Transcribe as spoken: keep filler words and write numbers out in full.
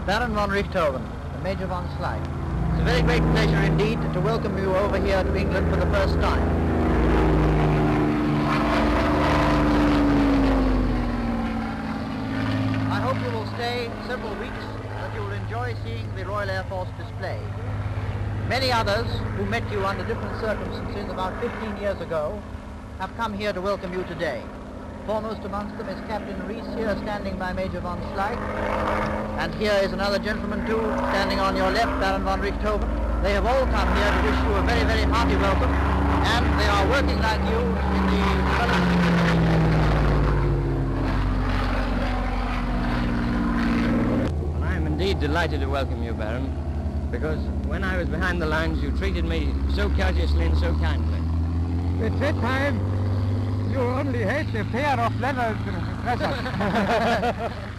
Baron von Richthofen and Major von Schleich. It's a very great pleasure indeed to welcome you over here to England for the first time. I hope you will stay several weeks, that you will enjoy seeing the Royal Air Force display. Many others who met you under different circumstances about fifteen years ago have come here to welcome you today. Foremost amongst them is Captain Reece here standing by Major von Schleich. And here is another gentleman too, standing on your left, Baron von Richthofen. They have all come here to wish you a very, very hearty welcome, and they are working like you in the development. Well, I am indeed delighted to welcome you, Baron, because when I was behind the lines, you treated me so courteously and so kindly. At that time, you only had a pair of leather dresses.